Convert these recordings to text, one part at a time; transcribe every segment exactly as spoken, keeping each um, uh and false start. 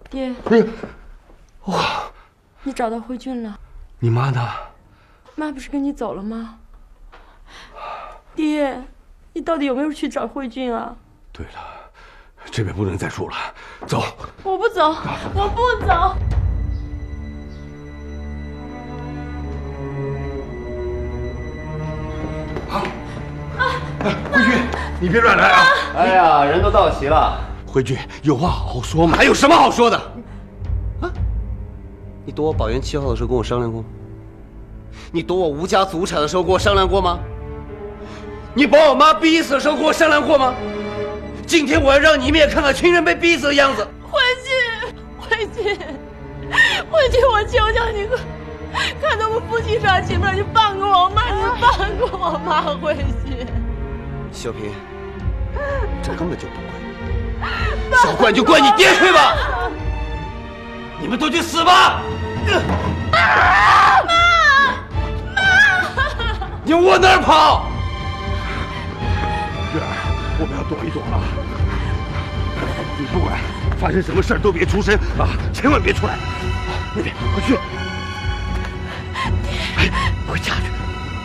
爹， 哎，哇， 你找到慧俊了？ 你妈呢？ 妈不是跟你走了吗？爹，你到底有没有去找慧俊啊？ 对了，这边不能再住了，走。 我不走，我不走。 啊！哎，慧俊，你别乱来啊！ 哎呀，人都到齐了。 慧俊，有话好好说嘛。还有什么好说的？ 啊！你躲我保研七号的时候跟我商量过吗？你躲我吴家祖产的时候跟我商量过吗？你把我妈逼死的时候跟我商量过吗？今天我要让你们也看看亲人被逼死的样子。 慧俊，慧俊，慧俊，我求求你，看在我夫妻俩情面，你放过我妈，你放过我妈，慧俊。 小平，这根本就不怪你，少怪就怪你爹去吧！你们都去死吧！ 妈，妈， 你往哪儿跑？ 月儿，我们要躲一躲啊！你不管发生什么事儿都别出声啊，千万别出来。那边，快去！哎，回家去。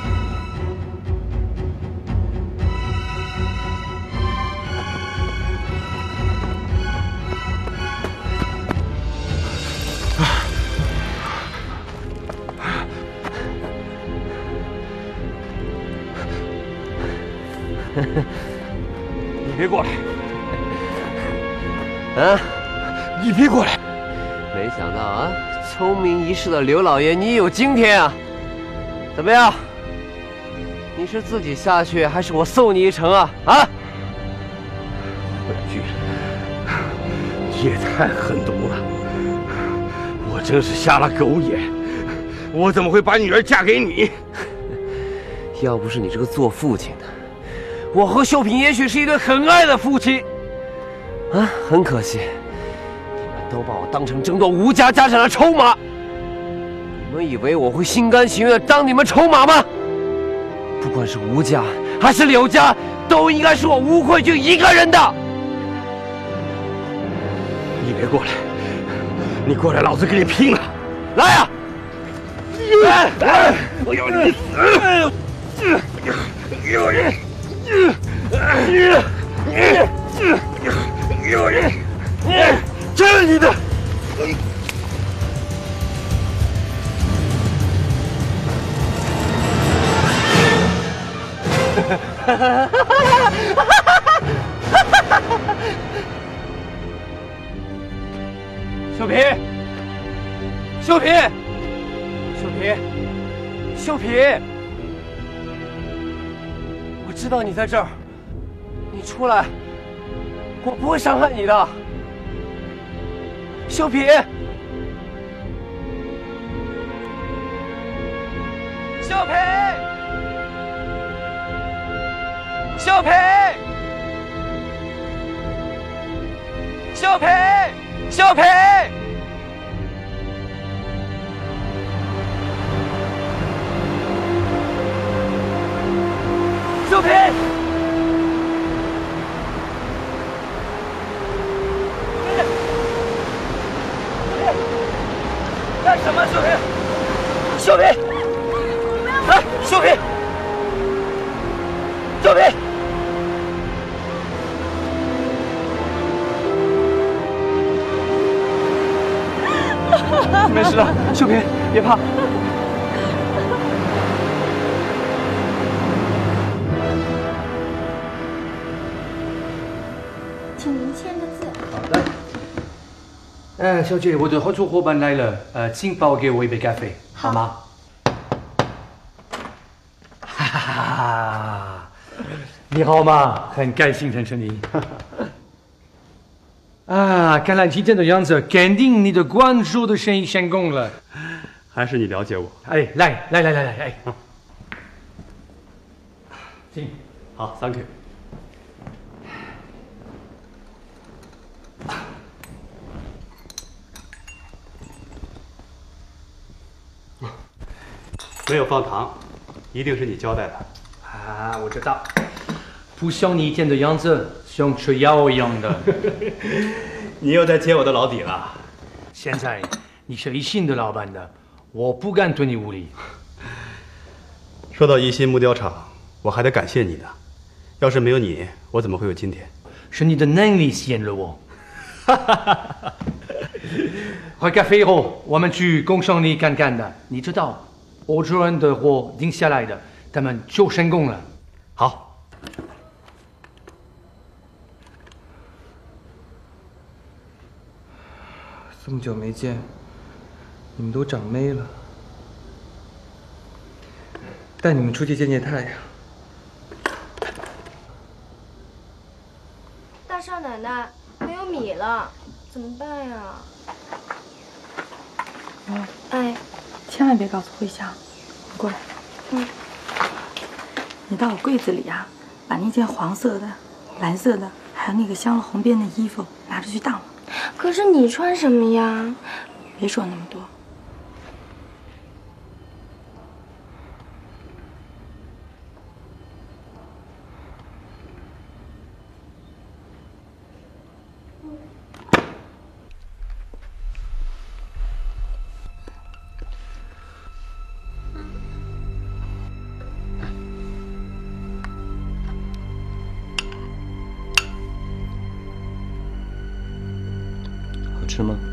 你别过来！ 啊！ 你别过来！ 没想到啊，聪明一世的刘老爷，你也有今天啊！怎么样？你是自己下去，还是我送你一程啊？啊！ 慧俊，你也太狠毒了！我真是瞎了狗眼，我怎么会把女儿嫁给你？ 要不是你这个做父亲的，我和秀萍也许是一对很爱的夫妻。啊，很可惜，你们都把我当成争夺吴家家产的筹码。你们以为我会心甘情愿地当你们筹码吗？不管是吴家还是柳家，都应该是我吴慧俊一个人的。 你别过来！你过来，老子跟你拼了！ 来呀！ 来来，我要你死！哎呦！有人！有人！这是你的！ 秀萍，秀萍，秀萍，秀萍，我知道你在这儿，你出来，我不会伤害你的。秀萍，秀萍，秀萍，秀萍。秀萍，秀萍，干什么？秀萍，秀萍，哎，秀萍，秀萍。没事的，秀萍，别怕。 请您签个字。 好的。呃，小姐，我的合作伙伴来了，呃，请帮我给我一杯咖啡，好吗？哈哈哈！你好吗？很开心认识你。啊，看来今天的样子，肯定你的关注的生意成功了。 还是你了解我？ 哎，来来来来来，哎，请。 好 ，thank you。 没有放糖，一定是你交代的。 啊，我知道，不像你以前的样子，像吃药一样的。 你又在揭我的老底了。 现在你是一心的老板的，我不敢对你无礼。 说到一心木雕厂，我还得感谢你呢。要是没有你，我怎么会有今天？ 是你的能力吸引了我。喝咖啡后，我们去工厂里看看的。你知道，欧洲人的货定下来的，他们就成功了。 好。 这么久没见，你们都长霉了。带你们出去见见太阳。 大少奶奶，没有米了，怎么办呀？ 哦， 哎， 千万别告诉慧香，你过来。 嗯。 你到我柜子里啊，把那件黄色的、蓝色的，还有那个镶了红边的衣服拿出去当了。 可是你穿什么呀？ 别说那么多。 好吃吗？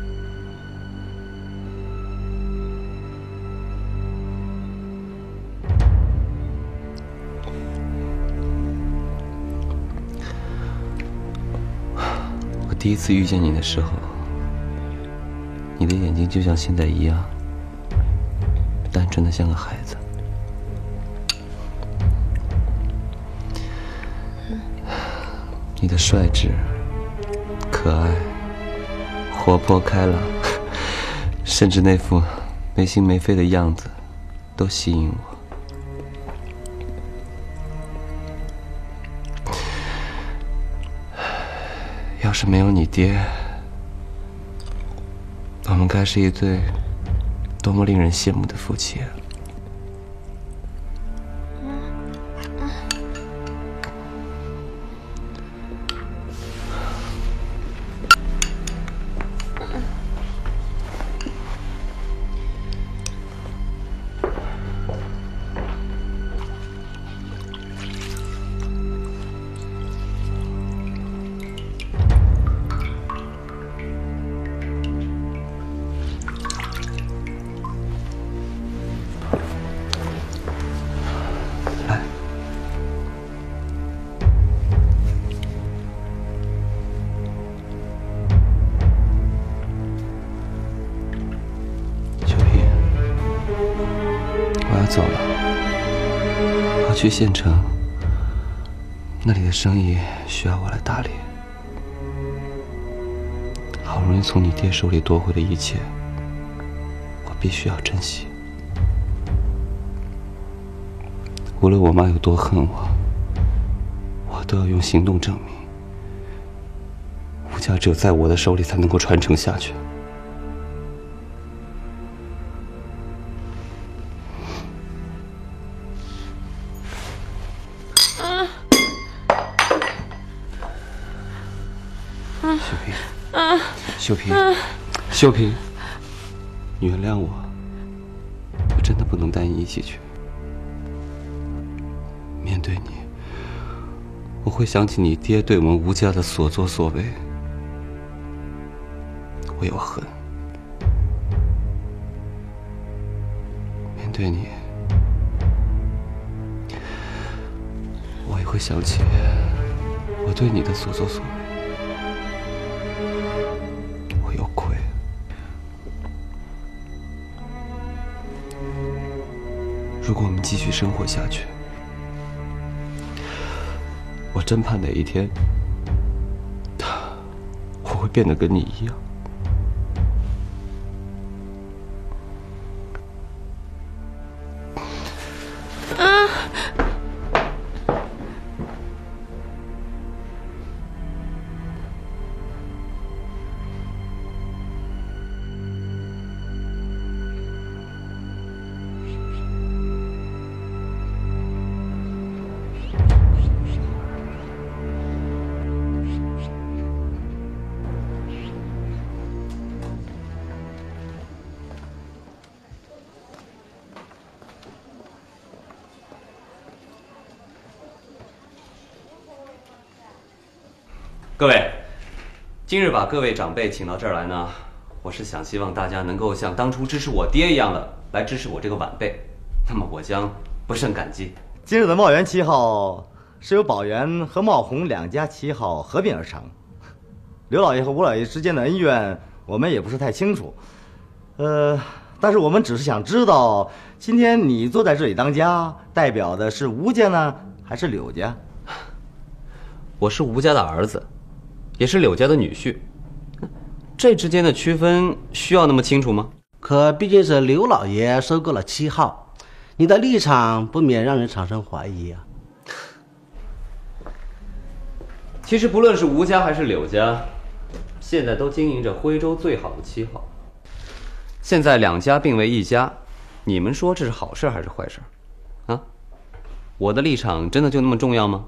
我第一次遇见你的时候，你的眼睛就像现在一样，单纯的像个孩子。你的率直、可爱、活泼开朗，甚至那副没心没肺的样子，都吸引我。要是没有你爹，我们该是一对多么令人羡慕的夫妻啊！走了，我要去县城，那里的生意需要我来打理。好容易从你爹手里夺回的一切，我必须要珍惜。无论我妈有多恨我，我都要用行动证明，吴家只有在我的手里才能够传承下去。秀萍，秀萍，秀萍，你原谅我，我真的不能带你一起去。面对你，我会想起你爹对我们吴家的所作所为，我有恨。面对你，我也会想起我对你的所作所为。如果我们继续生活下去，我真怕哪一天，我会变得跟你一样。 啊！ 各位，今日把各位长辈请到这儿来呢，我是想希望大家能够像当初支持我爹一样的来支持我这个晚辈，那么我将不胜感激。 今日的茂源七号是由宝源和茂红两家七号合并而成，刘老爷和吴老爷之间的恩怨我们也不是太清楚，呃，但是我们只是想知道，今天你坐在这里当家，代表的是吴家呢，还是柳家？ 我是吴家的儿子，也是柳家的女婿，这之间的区分需要那么清楚吗？ 可毕竟是刘老爷收购了七号，你的立场不免让人产生怀疑啊。 其实不论是吴家还是柳家，现在都经营着徽州最好的七号。现在两家并为一家，你们说这是好事还是坏事？啊？我的立场真的就那么重要吗？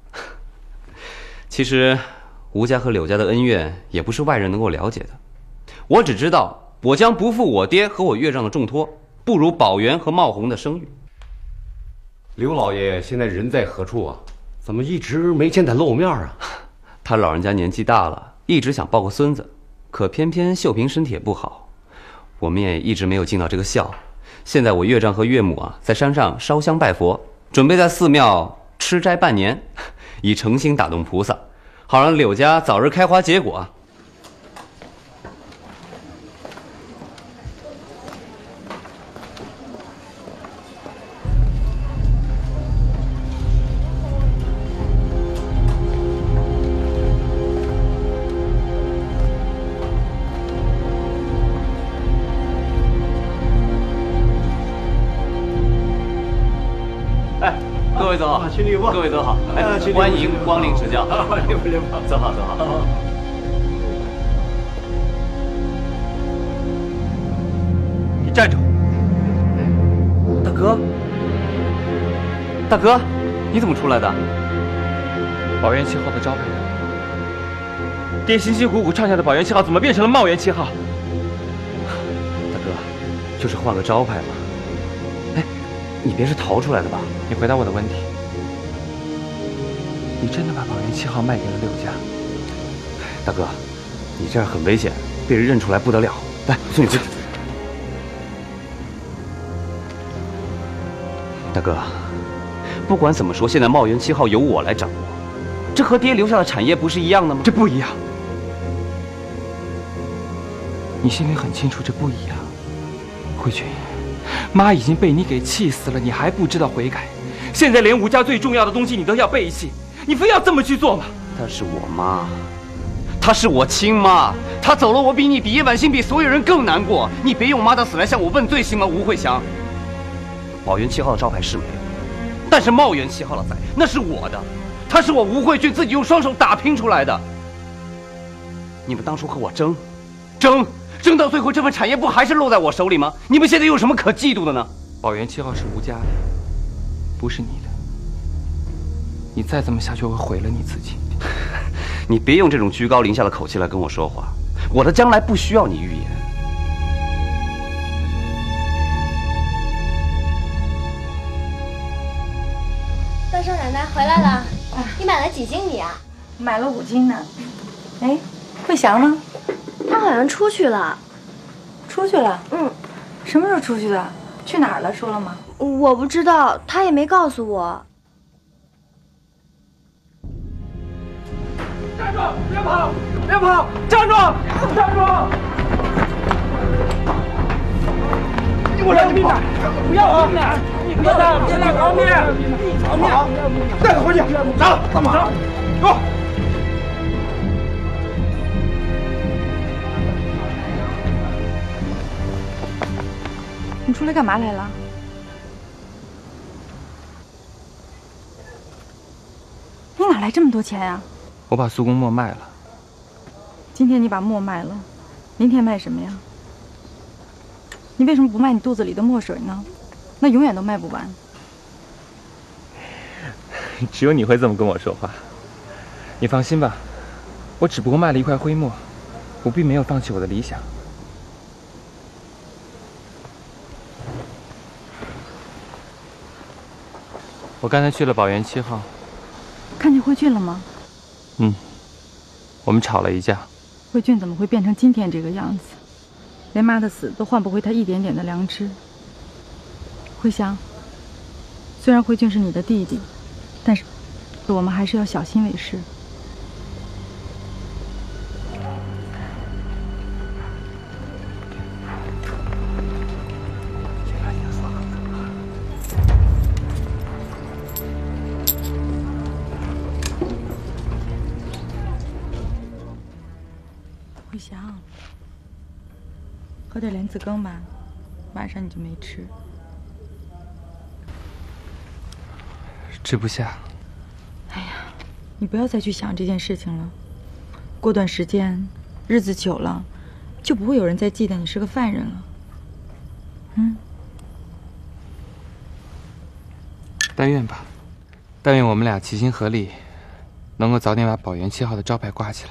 其实，吴家和柳家的恩怨也不是外人能够了解的。我只知道，我将不负我爹和我岳丈的重托，不辱宝源和茂红的声誉。 刘老爷现在人在何处啊？怎么一直没见他露面啊？ 他老人家年纪大了，一直想抱个孙子，可偏偏秀萍身体也不好，我们也一直没有尽到这个孝。现在我岳丈和岳母啊，在山上烧香拜佛，准备在寺庙吃斋半年，以诚心打动菩萨，好让柳家早日开花结果。各位走好，各位走好，哎，欢迎光临指教。走好，走好。 你站住！ 大哥，大哥，你怎么出来的？ 宝源七号的招牌呢？爹辛辛苦苦创下的宝源七号，怎么变成了茂源七号？ 大哥，就是换个招牌嘛。哎，你别是逃出来的吧？ 你回答我的问题。你真的把宝源七号卖给了柳家？ 大哥，你这样很危险，被人认出来不得了。来，送你回去。大哥，不管怎么说，现在茂源七号由我来掌握，这和爹留下的产业不是一样的吗？ 这不一样。你心里很清楚，这不一样。慧君，妈已经被你给气死了，你还不知道悔改？现在连吴家最重要的东西你都要背弃，你非要这么去做吗？ 她是我妈，她是我亲妈，她走了，我比你比叶婉欣比所有人更难过。你别用妈的死来向我问罪，行吗？吴慧祥，宝源七号的招牌是没有，但是茂源七号的在，那是我的，它是我吴慧君自己用双手打拼出来的。你们当初和我争，争。争到最后，这份产业不还是落在我手里吗？你们现在有什么可嫉妒的呢？ 宝源七号是吴家的，不是你的。你再这么下去，会毁了你自己。 你别用这种居高临下的口气来跟我说话，我的将来不需要你预言。 大少奶奶回来了，你买了几斤米啊？ 买了五斤呢。哎，慧祥呢？ 他好像出去了。 出去了？ 嗯。 什么时候出去的？去哪儿了？说了吗？ 我不知道，他也没告诉我。 站住！别跑！别跑！站住！站住！你给我让你跑！不要跑！你别打！别打！逃命！逃命！带他回去！走！干嘛？给我！ 你出来干嘛来了？你哪来这么多钱呀？ 我把苏公墨卖了。 今天你把墨卖了，明天卖什么呀？你为什么不卖你肚子里的墨水呢？那永远都卖不完。 只有你会这么跟我说话。你放心吧，我只不过卖了一块灰墨，我并没有放弃我的理想。我刚才去了宝源七号， 看见慧俊了吗？ 嗯， 我们吵了一架。 慧俊怎么会变成今天这个样子？连妈的死都换不回他一点点的良知。慧香，虽然慧俊是你的弟弟，但是我们还是要小心为是。慧香，喝点莲子羹吧，晚上你就没吃。 吃不下。 哎呀，你不要再去想这件事情了。过段时间，日子久了，就不会有人再记得你是个犯人了。嗯。 但愿吧，但愿我们俩齐心合力，能够早点把宝源七号的招牌挂起来。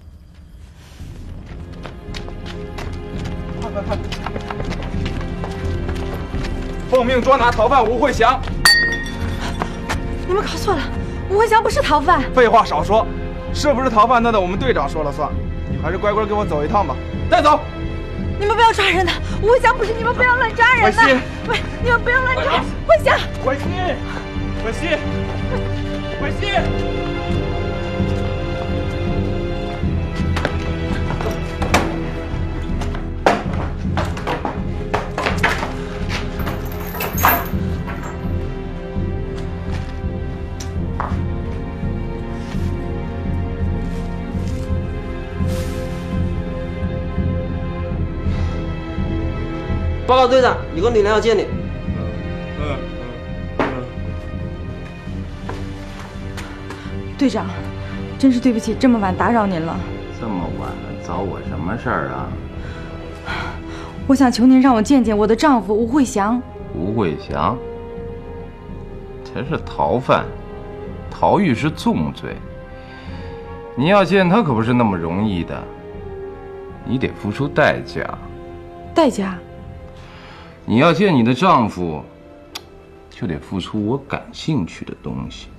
快快快！奉命捉拿逃犯吴慧祥。 你们搞错了，吴慧祥不是逃犯。 废话少说，是不是逃犯那得我们队长说了算。你还是乖乖跟我走一趟吧。带走！ 你们不要抓人呐！吴慧祥不是，你们不要乱抓人呐！喂，你们不要乱抓！慧祥， 慧熙，慧熙，慧熙。 报告队长，有个女人要见你。 嗯嗯嗯。 队长，真是对不起，这么晚打扰您了。 这么晚了，找我什么事儿啊？ 我想求您让我见见我的丈夫吴慧祥。 吴慧祥，他是逃犯，逃狱是重罪。你要见他可不是那么容易的，你得付出代价。 代价？ 你要见你的丈夫，就得付出我感兴趣的东西。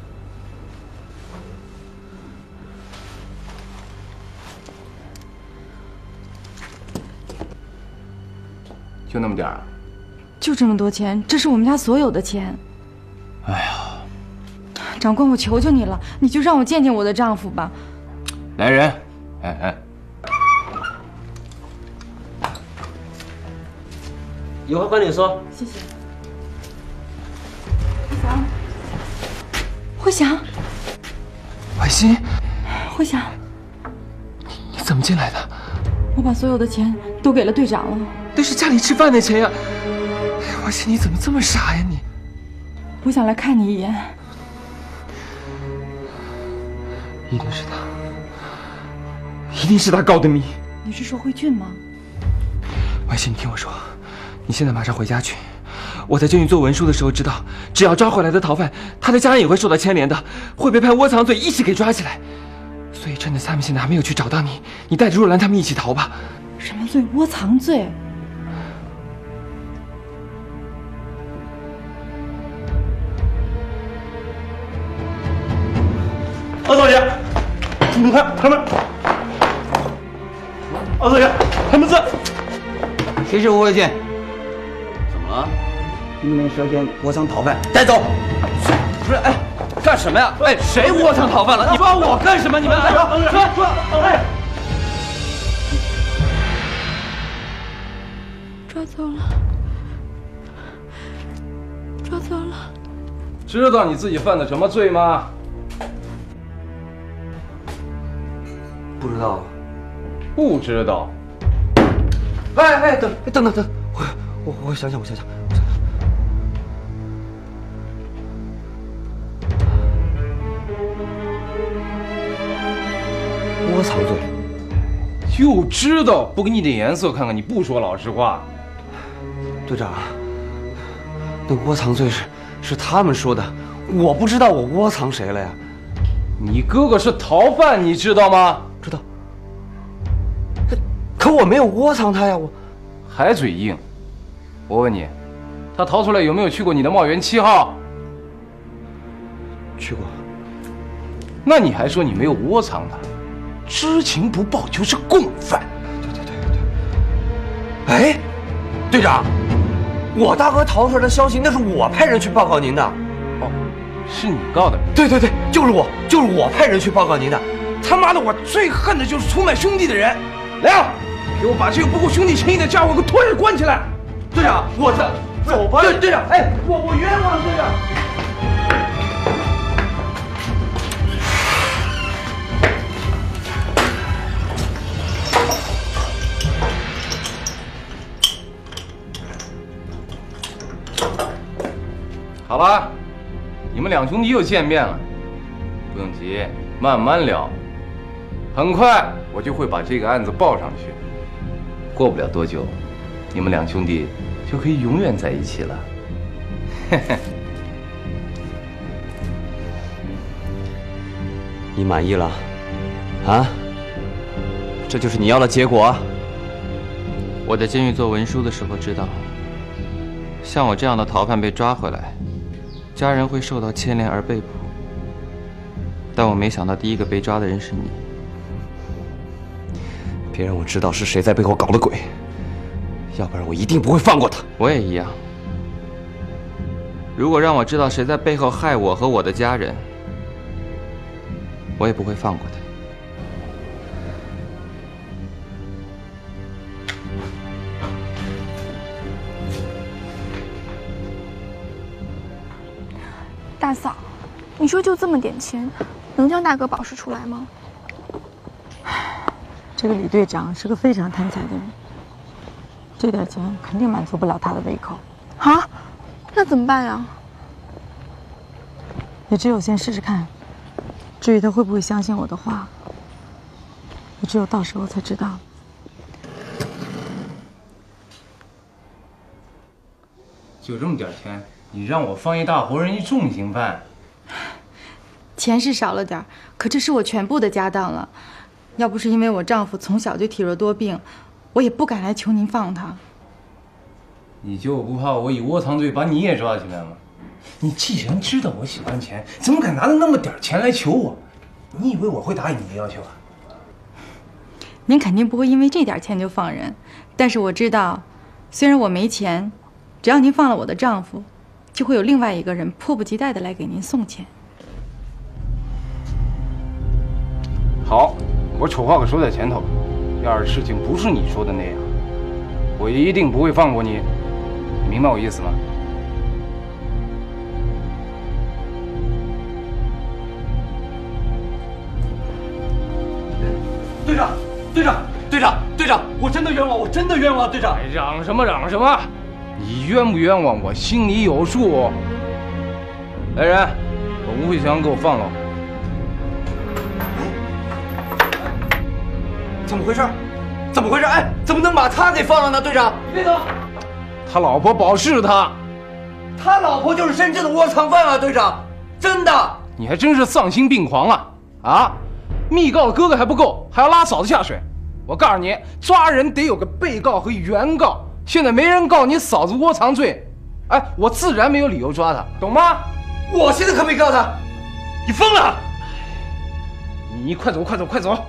就那么点儿？ 就这么多钱，这是我们家所有的钱。 哎呀， 长官，我求求你了，你就让我见见我的丈夫吧。 来人，哎哎。 有话跟你说。 谢谢。慧祥， 慧熙， 慧祥， 你怎么进来的？ 我把所有的钱都给了队长了。 那是家里吃饭的钱呀！慧熙，你怎么这么傻呀你？ 我想来看你一眼。 一定是他，一定是他告的密。 你是说慧俊吗？ 慧熙，你听我说。你现在马上回家去。我在监狱做文书的时候知道，只要抓回来的逃犯，他的家人也会受到牵连的，会被判窝藏罪，一起给抓起来。所以趁着他们现在还没有去找到你，你带着若兰他们一起逃吧。 什么罪？窝藏罪？ 二少爷，你看开门。二少爷，开门子。 谁是吴慧俊？ 怎么了？ 一名涉嫌窝藏逃犯，带走。 不是，哎，干什么呀？哎，谁窝藏逃犯了？你帮我干什么？你们来说说说！哎， 抓走了，抓走了。 知道你自己犯的什么罪吗？ 不知道。 不知道。 哎哎，等等等等，我我我想想，我想想，我想想。窝藏罪。 就知道不给你点颜色看看，你不说老实话。 队长，那窝藏罪是是他们说的，我不知道我窝藏谁了呀。 你哥哥是逃犯，你知道吗？ 知道。可我没有窝藏他呀，我还嘴硬。我问你，他逃出来有没有去过你的茂源七号？ 去过。 那你还说你没有窝藏他？ 知情不报就是共犯。 对对对对对。哎，队长，我大哥逃出来的消息，那是我派人去报告您的。 哦，是你告的？ 对对对，就是我，就是我派人去报告您的。他妈的，我最恨的就是出卖兄弟的人。来啊，给我把这个不顾兄弟情义的家伙给我拖着关起来！队长，我这走吧。队队长，哎，我我冤枉了，队长。 好了，你们两兄弟又见面了，不用急，慢慢聊。很快我就会把这个案子报上去，过不了多久，你们两兄弟就可以永远在一起了。嘿嘿。 你满意了？啊？这就是你要的结果？ 我在监狱做文书的时候知道，像我这样的逃犯被抓回来，家人会受到牵连而被捕。但我没想到第一个被抓的人是你。 别让我知道是谁在背后搞的鬼，要不然我一定不会放过他。 我也一样。如果让我知道谁在背后害我和我的家人，我也不会放过他。 大嫂，你说就这么点钱，能将大哥保释出来吗？ 这个李队长是个非常贪财的人，这点钱肯定满足不了他的胃口。 啊，那怎么办呀？ 也只有先试试看。至于他会不会相信我的话，也只有到时候才知道。 就这么点钱，你让我放一大活人一重刑犯？ 钱是少了点，可这是我全部的家当了。要不是因为我丈夫从小就体弱多病，我也不敢来求您放他。 你就不怕我以窝藏罪把你也抓起来吗？你既然知道我喜欢钱，怎么敢拿着那么点钱来求我？你以为我会答应你的要求啊？ 您肯定不会因为这点钱就放人，但是我知道，虽然我没钱，只要您放了我的丈夫，就会有另外一个人迫不及待的来给您送钱。 好，我丑话可说在前头，要是事情不是你说的那样，我一定不会放过你，你明白我意思吗？ 队长，队长，队长，队长，我真的冤枉，我真的冤枉，队长！ 嚷什么嚷什么？你冤不冤枉，我心里有数。来人，把吴慧强给我放了。 怎么回事？怎么回事？哎，怎么能把他给放了呢？队长，你别走！ 他老婆保释他， 他老婆就是真正的窝藏犯啊！队长，真的！ 你还真是丧心病狂啊！啊！密告了哥哥还不够，还要拉嫂子下水。我告诉你，抓人得有个被告和原告。现在没人告你嫂子窝藏罪，哎，我自然没有理由抓他，懂吗？ 我现在可没告他，你疯了！ 你快走，快走，快走！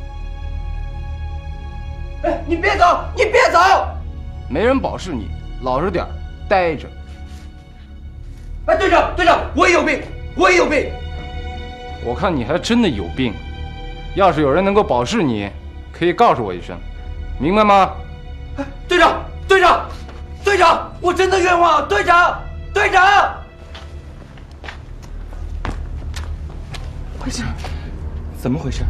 哎，你别走，你别走！ 没人保释你，老实点，待着。 哎，队长，队长，我也有病，我也有病。 我看你还真的有病。要是有人能够保释你，可以告诉我一声，明白吗？ 哎，队长，队长，队长，我真的冤枉！队长，队长！ 回事？怎么回事？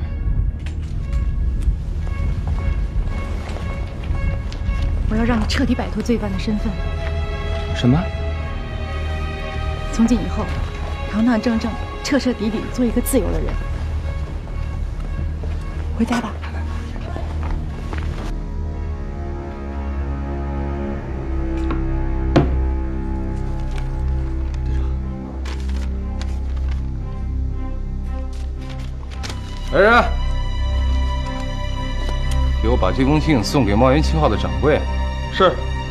我要让你彻底摆脱罪犯的身份。 什么？ 从今以后，堂堂正正、彻彻底底做一个自由的人。回家吧。 来人，给我把这封信送给茂源七号的掌柜。 是。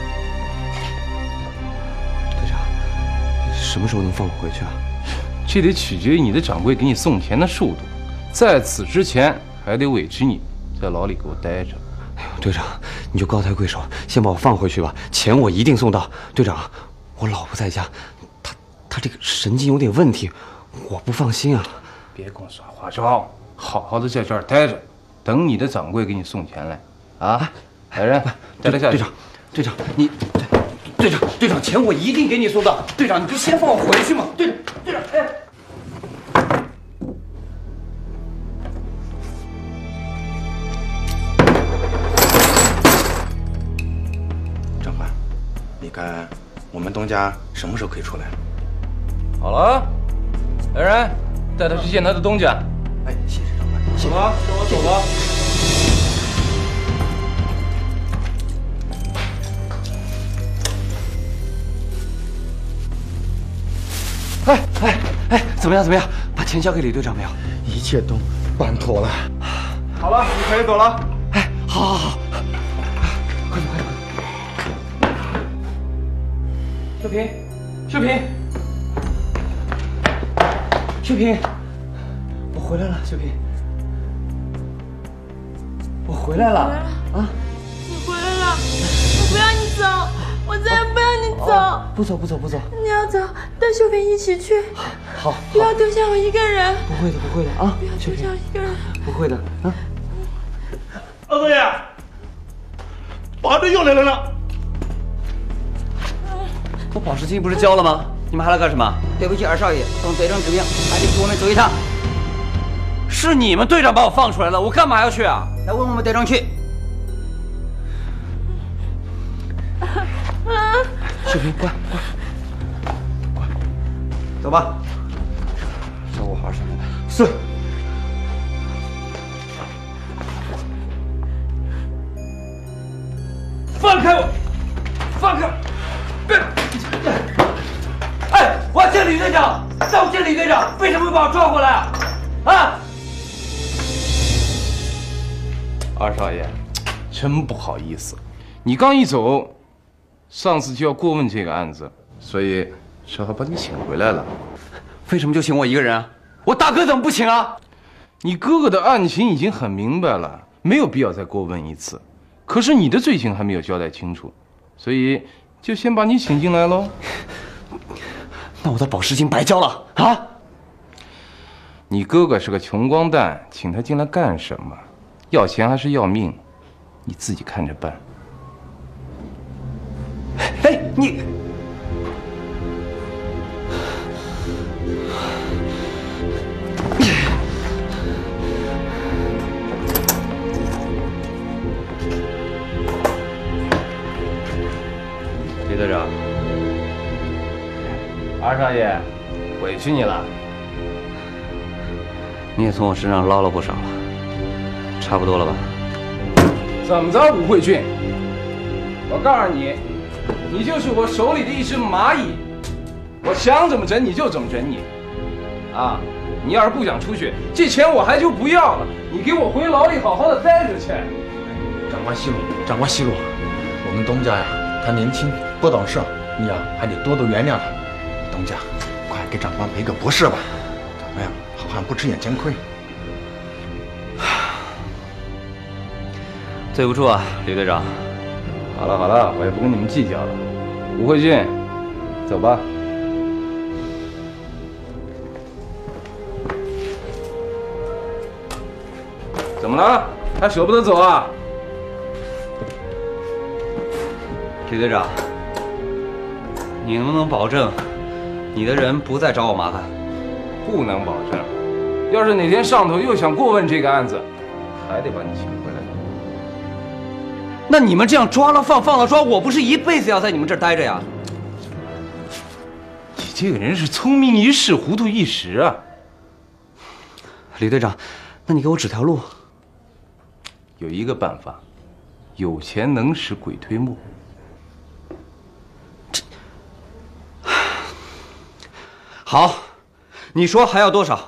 队长，什么时候能放我回去啊？ 这得取决于你的掌柜给你送钱的速度。在此之前， 还得委屈你在牢里给我待着。 哎呦，队长，你就高抬贵手，先把我放回去吧，钱我一定送到。队长，我老婆在家，她她这个神经有点问题，我不放心啊。 别跟我耍花招，好好的在这儿待着，等你的掌柜给你送钱来。啊，来人，带他下去。 队长，队长，你，队长，队长，钱我一定给你送到。队长，你就先放我回去嘛。队长，队长，哎。 长官，你看我们东家什么时候可以出来？ 好了，来人，带他去见他的东家。 哎，谢谢长官。 走吧，跟我走吧。 哎哎哎，怎么样？怎么样？把钱交给李队长没有？ 一切都办妥了。好了，你可以走了。 哎，好，好，好，快走，快走！秀萍，秀萍，秀萍，我回来了，秀萍，我回来了啊！ 你回来了，我不要你走，我再也不要你走。 哦、不走，不走，不走。 你要走，带秀萍一起去。 好， 不要丢下我一个人。 不会的，不会的啊！ 不要丢下我一个人。 不会的啊！ 二少爷，把这又来人了。 我保释金不是交了吗？你们还来干什么？对不起，二少爷，奉队长之命，还得给我们走一趟。 是你们队长把我放出来了，我干嘛要去啊？ 来问我们队长去。 秀萍，乖乖乖， 走吧。 照顾好二少奶奶。 是。 放开我！放开！别！哎，我要见李队长！让我见李队长！为什么会把我抓回来啊？啊！ 二少爷，真不好意思，你刚一走，上司就要过问这个案子，所以只好把你请回来了。 为什么就请我一个人啊？我大哥怎么不请啊？ 你哥哥的案情已经很明白了，没有必要再过问一次。可是你的罪行还没有交代清楚，所以就先把你请进来喽。 那我的保释金白交了啊！ 你哥哥是个穷光蛋，请他进来干什么？要钱还是要命？你自己看着办。 哎，你。 李队长，二少爷，委屈你了。 你也从我身上捞了不少了，差不多了吧？ 怎么着，吴慧俊？我告诉你，你就是我手里的一只蚂蚁，我想怎么整你就怎么整你。啊，你要是不想出去，这钱我还就不要了，你给我回牢里好好的待着去。 长官息怒，长官息怒，我们东家呀，他年轻不懂事，你呀还得多多原谅他。东家，快给长官赔个不是吧？咱们呀，好汉不吃眼前亏。 对不住啊，李队长。 好了好了，我也不跟你们计较了。吴慧俊，走吧。怎么了？还舍不得走啊？ 李队长，你能不能保证，你的人不再找我麻烦？ 不能保证。要是哪天上头又想过问这个案子，还得把你请回来。 那你们这样抓了放，放了抓，我不是一辈子要在你们这儿待着呀？ 你这个人是聪明一世，糊涂一时啊！ 李队长，那你给我指条路。 有一个办法，有钱能使鬼推磨。 好，你说还要多少？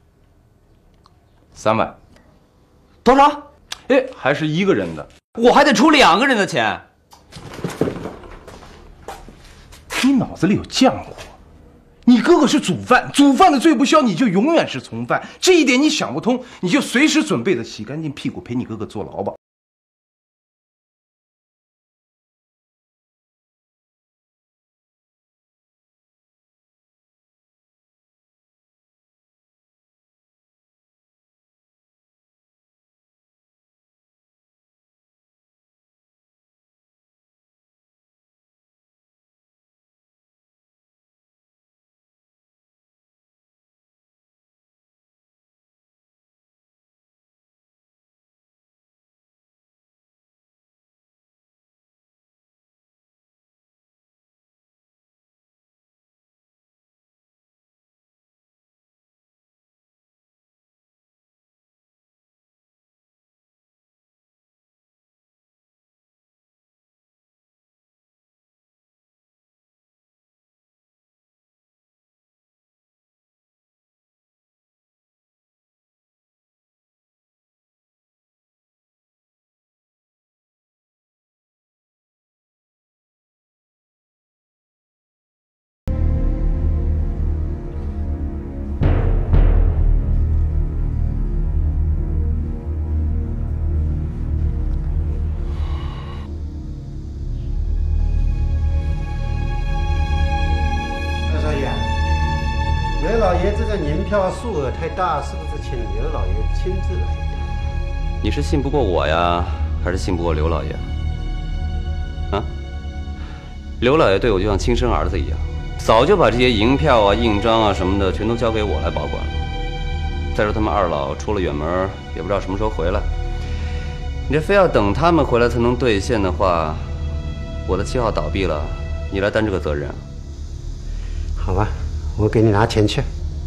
三万。 多少？ 哎，还是一个人的。 我还得出两个人的钱。 你脑子里有浆糊， 你哥哥是主犯，主犯的罪不消，你就永远是从犯。这一点你想不通，你就随时准备着洗干净屁股陪你哥哥坐牢吧。 刘老爷，这个银票数额太大，是不是请刘老爷亲自来？ 你是信不过我呀，还是信不过刘老爷？啊？刘老爷对我就像亲生儿子一样，早就把这些银票啊、印章啊什么的全都交给我来保管了。再说他们二老出了远门，也不知道什么时候回来。你这非要等他们回来才能兑现的话，我的七号倒闭了，你来担这个责任。 好吧，我给你拿钱去。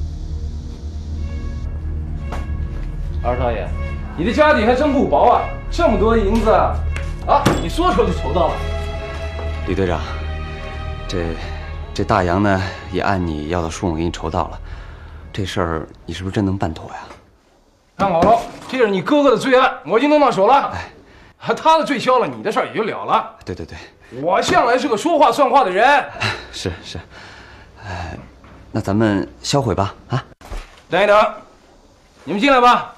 二少爷，你的家底还真不薄啊，这么多银子啊！啊，你说筹就筹到了。 李队长，这这大洋呢也按你要的数目给你筹到了，这事儿你是不是真能办妥呀？ 看好了，这是你哥哥的罪案，我已经弄到手了。哎，他的罪消了，你的事儿也就了了。 对对对， 我向来是个说话算话的人。 是是，哎，那咱们销毁吧啊！ 等一等，你们进来吧。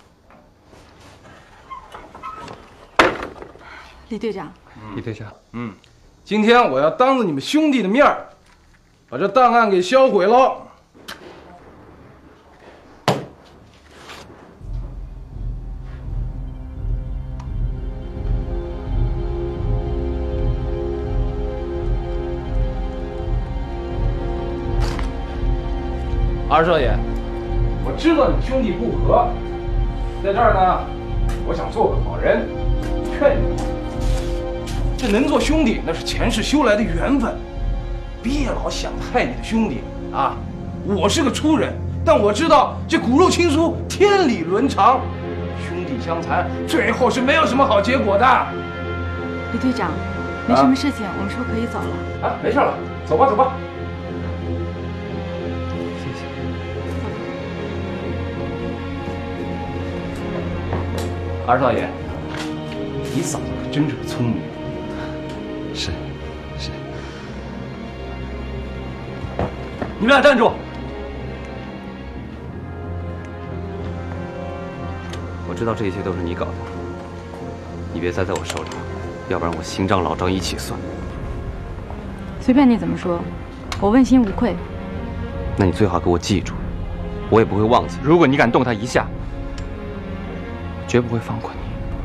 李队长， 李队长，嗯，今天我要当着你们兄弟的面儿，把这档案给销毁了。二少爷，我知道你们兄弟不和，在这儿呢，我想做个好人，劝你。这能做兄弟，那是前世修来的缘分，别老想害你的兄弟啊！我是个粗人，但我知道这骨肉亲疏，天理伦常，兄弟相残，最后是没有什么好结果的。 李队长，没什么事情，我们是不是可以走了？ 啊，没事了，走吧，走吧。二少爷，你嫂子可真是个聪明人。 是，是。 你们俩站住！ 我知道这一切都是你搞的，你别栽在我手里，要不然我新账老账一起算。 随便你怎么说，我问心无愧。 那你最好给我记住，我也不会忘记。 如果你敢动他一下，绝不会放过你。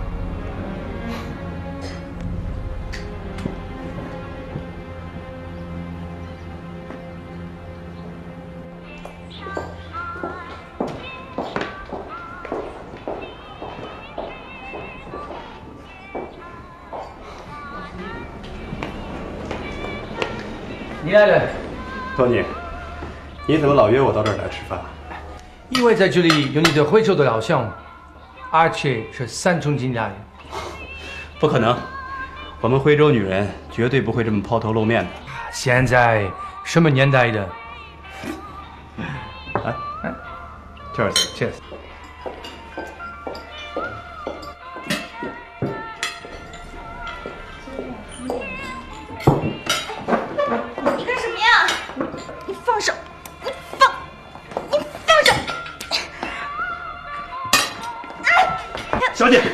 你来了， 托尼，你怎么老约我到这儿来吃饭？ 因为在这里有你的徽州的老乡，而且是三重金来。 不可能，我们徽州女人绝对不会这么抛头露面的。 现在什么年代的？ 哎哎 ，Cheers Cheers。 你干什么呀？你放手！你小姐。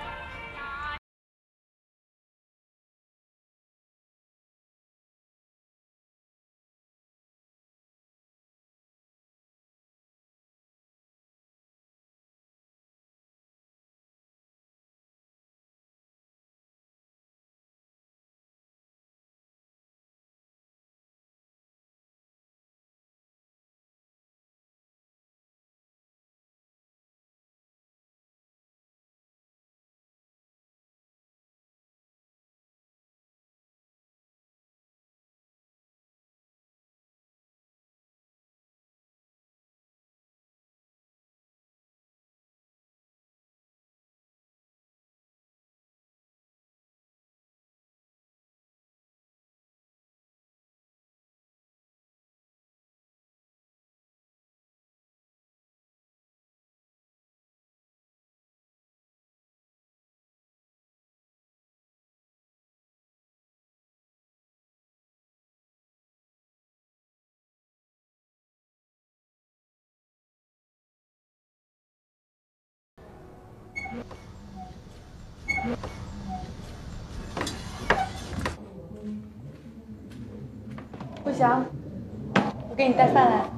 慧祥，我给你带饭来。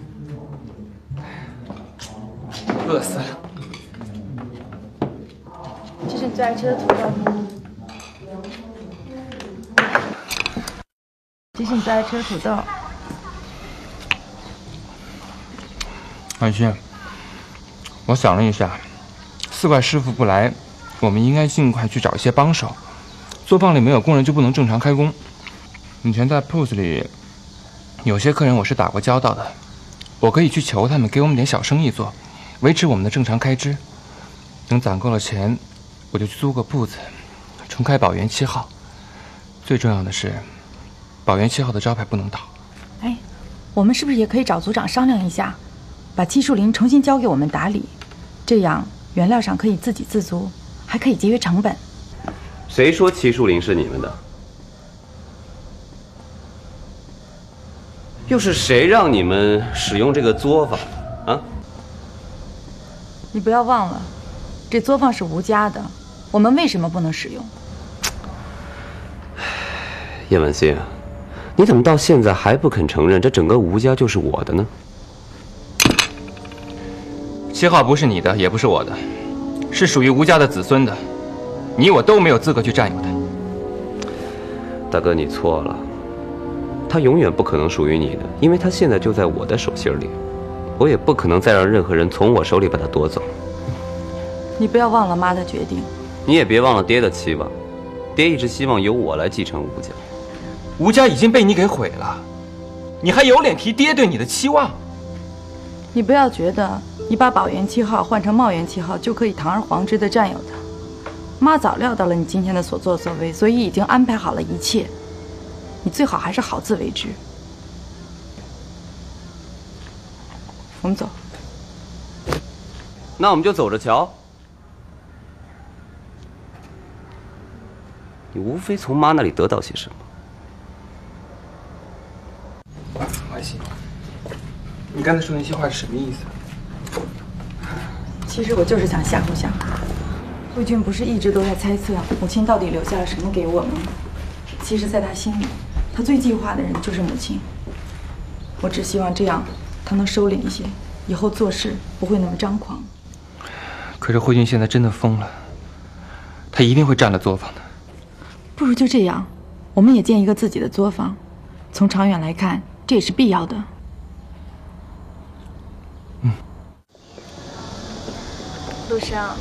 饿死了。 这是你最爱吃的土豆。这是你最爱吃的土豆。 海轩，我想了一下，四怪师傅不来，我们应该尽快去找一些帮手。作坊里没有工人就不能正常开工。以前在铺子里，有些客人我是打过交道的，我可以去求他们给我们点小生意做，维持我们的正常开支。等攒够了钱，我就去租个铺子，重开宝源七号。最重要的是，宝源七号的招牌不能倒。 哎，我们是不是也可以找组长商量一下，把漆树林重新交给我们打理？这样原料上可以自给自足，还可以节约成本。 谁说漆树林是你们的？又是谁让你们使用这个作坊的啊？ 你不要忘了，这作坊是吴家的，我们为什么不能使用？ 叶婉欣，你怎么到现在还不肯承认这整个吴家就是我的呢？ 七号不是你的，也不是我的，是属于吴家的子孙的，你我都没有资格去占有它。 大哥，你错了。它永远不可能属于你的，因为它现在就在我的手心里，我也不可能再让任何人从我手里把它夺走。 你不要忘了妈的决定， 你也别忘了爹的期望，爹一直希望由我来继承吴家。 吴家已经被你给毁了，你还有脸提爹对你的期望？ 你不要觉得你把宝源七号换成茂源七号就可以堂而皇之的占有它。妈早料到了你今天的所作所为，所以已经安排好了一切。你最好还是好自为之。我们走。 那我们就走着瞧。你无非从妈那里得到些什么？ 婉欣，你刚才说那些话是什么意思？ 其实我就是想吓唬吓唬。慧君不是一直都在猜测母亲到底留下了什么给我们吗？其实，在他心里，他最计划的人就是母亲。我只希望这样，他能收敛一些，以后做事不会那么张狂。 可是慧君现在真的疯了，他一定会占了作坊的。 不如就这样，我们也建一个自己的作坊。从长远来看，这也是必要的。 嗯。 陆生。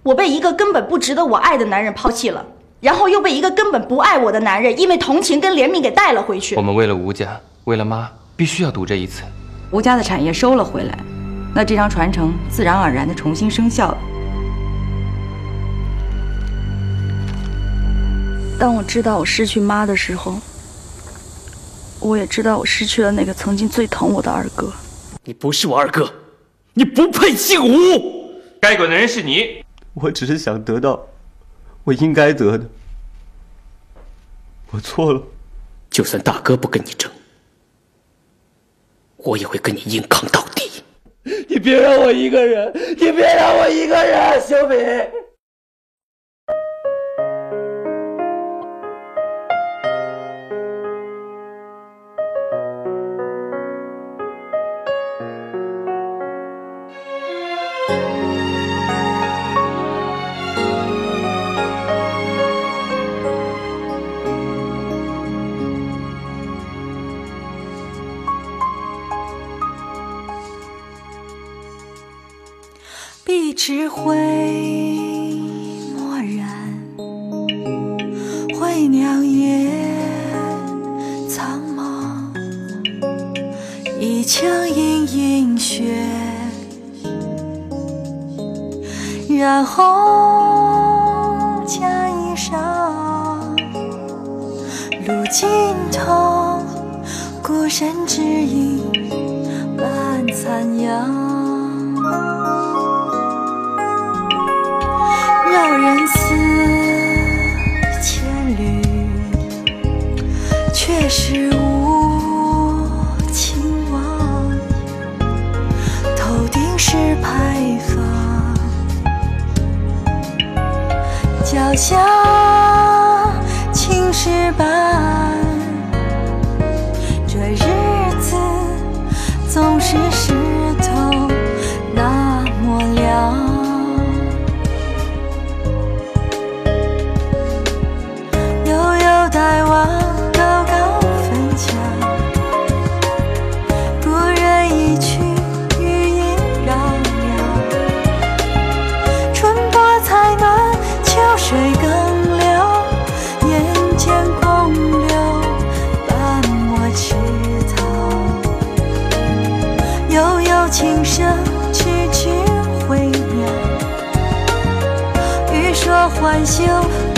我被一个根本不值得我爱的男人抛弃了，然后又被一个根本不爱我的男人因为同情跟怜悯给带了回去。 我们为了吴家，为了妈，必须要赌这一次。 吴家的产业收了回来，那这张传承自然而然的重新生效了。当我知道我失去妈的时候，我也知道我失去了那个曾经最疼我的二哥。 你不是我二哥，你不配姓吴。 该滚的人是你。 我只是想得到我应该得的。我错了。就算大哥不跟你争，我也会跟你硬扛到底。你别让我一个人，你别让我一个人，小敏。 笔直挥漠然，灰鸟也苍茫，一腔隐隐血，染红嫁衣裳，路尽头孤身只影伴残阳。绕人思千缕，却是无情望。头顶是牌坊，脚下青石板。这日子总是石头那么凉。抬望高高坟墙，故人已去，余音绕梁。春波才暖，秋水更流，眼间空流伴我池塘。悠悠琴声，迟迟回娘。欲说还休。